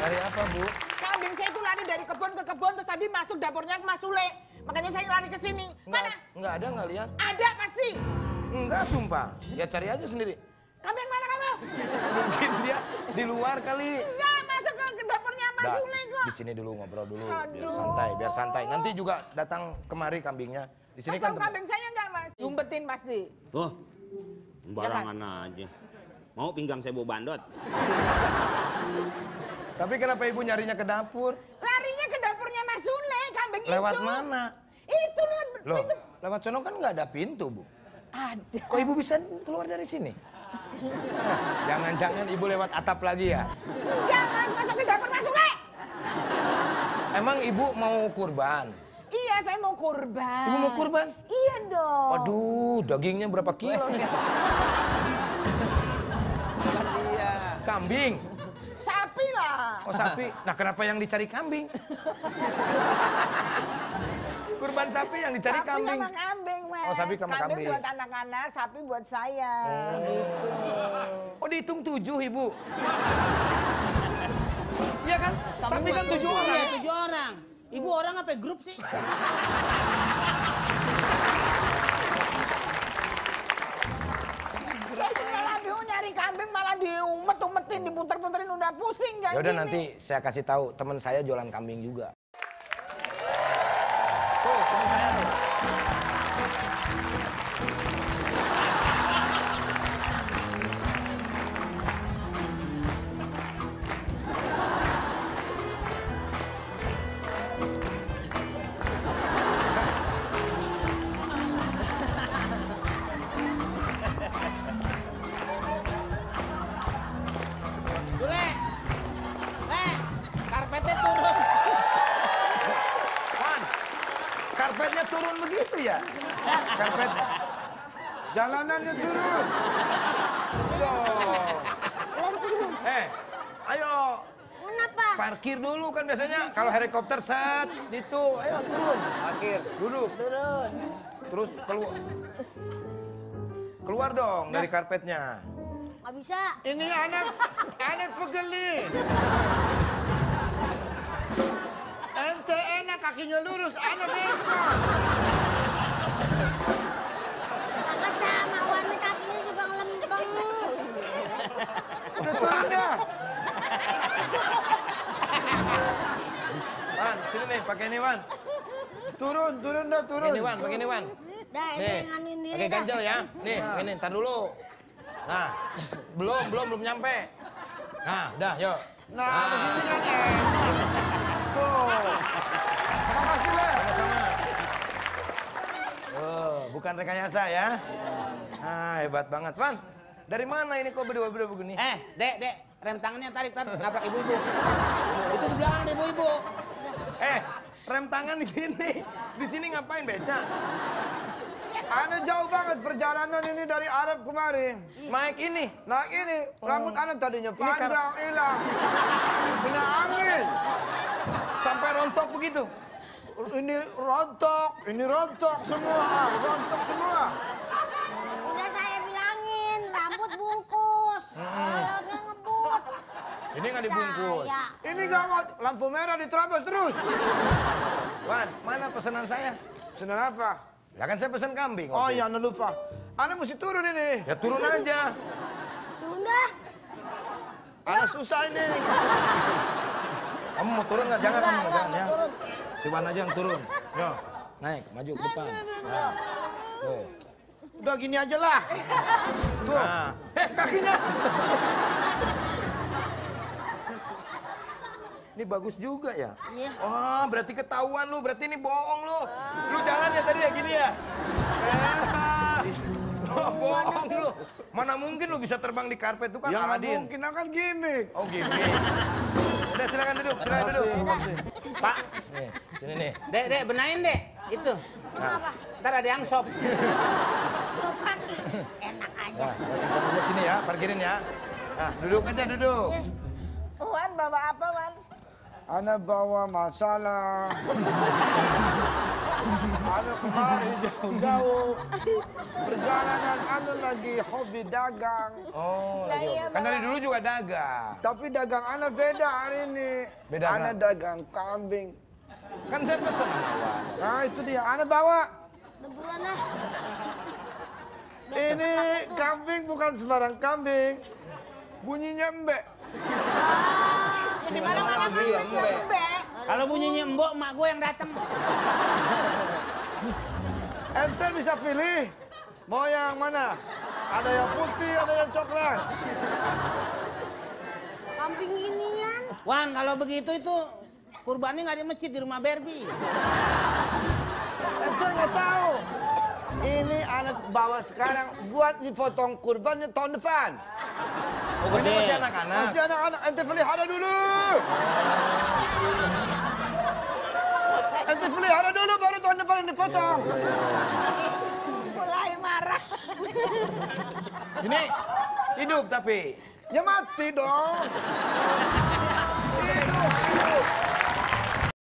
Lari apa, Bu? Kambing saya itu lari dari kebun ke kebun, terus tadi masuk dapurnya ke Mas Sule. Makanya saya lari ke sini. Mana? Enggak ada, nggak lihat. Ada pasti. Enggak, sumpah. Ya cari aja sendiri. Kambing mana kamu? Mungkin dia di luar kali. Enggak, masuk ke dapurnya Mas Nah, Sule kok. di sini dulu ngobrol dulu, Aduh. biar santai. Nanti juga datang kemari kambingnya. Di sini Mas kan tahu kambing saya enggak, Mas? Umpetin pasti. Oh, sembarangan aja. Mau pinggang saya bawa bandot? Tapi kenapa ibu nyarinya ke dapur? Larinya ke dapurnya Mas Sule, kambing Lewat itu. mana? Itu lewat Loh, pintu. lewat sono kan nggak ada pintu, Bu. Ada. Kok ibu bisa keluar dari sini? Jangan-jangan ibu lewat atap lagi ya? Enggak, Mas, masuk ke dapur Mas Sule. Emang ibu mau kurban? Iya, saya mau kurban. Ibu mau kurban? Iya dong. Aduh, dagingnya berapa kilo nih? Iya. Kambing. Sapi lah. Oh, sapi. Nah, kenapa yang dicari kambing? Kurban sapi yang dicari Sapi kambing. sama kambing, Mas. Oh, sapi sama kambing. buat anak-anak, sapi buat saya. Gitu. Oh, dihitung 7, Ibu. Iya kan? Sapi kan 7 orang. Iya, 7 orang. Ibu orang apa grup sih? Saya malah bingung nyari kambing, malah diumet-umetin, diputer-puterin, udah pusing. Ya udah nanti saya kasih tahu, teman saya jualan kambing juga. Tuh, teman saya tuh. Sule. Karpetnya turun. Wan, karpetnya turun begitu ya? Karpet. Jalanannya turun. Loh. Ayo. Kenapa? Parkir dulu kan biasanya kalau helikopter set itu. Ayo turun. Parkir. Duduk. Turun. Terus keluar. Keluar dong dari karpetnya. Nggak bisa. Ini anak pegeli. Ente enak kakinya lurus, anak bengkok. Takut sama warna kakinya juga ngelempeng. Udah turun dah. Wan, sini nih, pakai ini Wan. Turun dah, turun. Ini Wan, pakai ini Wan. Dah, itu Nih, yang nganuin diri pakai dah. ganjel ya. Nih, ini ntar dulu. Nah, belum nyampe. Nah, udah, yuk. Nah, begini kan tuh. Makasih lah. Sama-sama. Bukan rekayasa ya. Ah, hebat banget, Wan. Dari mana ini kok berdua-berdua begini? Dek, rem tangannya tarik, nabrak ibu-ibu. Itu di belakang ibu-ibu. Rem tangan di sini. Di sini ngapain beca? Ane jauh banget perjalanan ini dari Arab kemari. Naik ini. Nah ini, rambut Ane tadinya Ini panjang, hilang. Kena angin. Sampai rontok begitu. Ini rontok semua. Rontok semua. Udah saya bilangin, rambut bungkus. Kalau ngebut. Ini nggak dibungkus. Ya. Ini gak mau lampu merah diterobos terus. Wan, mana pesanan saya? Senang apa? Ya kan saya pesan kambing. Oh waktu iya, Ane lupa. Ane mesti turun ini. itu. Ya turun aja. Turun dah. Ane susah ini. Kamu mau turun nggak? Jangan kamu, jangan ya. turun. Si Wan aja yang turun. Yo, naik, maju ke depan. Nah, tuh. Udah gini aja lah. Tuh. Nah, kakinya. Ini bagus juga ya? Iya. Wah, berarti ketahuan lu, berarti ini bohong lu. Lu jalan ya tadi ya gini ya? Oh, bohong lu. Mana mungkin lu bisa terbang di karpet itu kan Ya nggak Aladin. mungkin, akan gimmick. Oh gini. Udah silakan duduk, silakan duduk. Pak, Nih, sini nih. dek, benain dek. Itu. Kenapa? Ntar ada yang sop. Sop kaki. Enak aja. Nah, simpan aja sini ya, parkirin ya. Nah, duduk aja, duduk. Wan, bawa apa, Wan? Ana bawa masalah. Ana kemari jauh-jauh. Perjalanan ana lagi hobi dagang. Oh, Lah, iya, kan dari dulu juga dagang. Tapi dagang ana beda hari ini. Beda Ana apa? dagang kambing. Kan saya pesen awal. Nah itu dia, ana bawa. Udah buruan lah. Ini kambing bukan sembarang kambing. Bunyinya embek. Di mana-mana kan embek. Kalau bunyinya embok, mak gue yang datang. Ente bisa pilih mau yang mana? Ada yang putih, ada yang coklat. Kambing ginian. Wan, kalau begitu itu kurbannya nggak di masjid, di rumah Barbie. Ente nggak tahu. Ini anak bawa sekarang buat dipotong kurbannya tahun depan. Oh, ini masih anak-anak. Masih anak-anak, ente pelihara dulu. Ente pelihara dulu baru tahun depan yang dipotong. Mulai marah. Ini hidup tapi. Ya mati dong.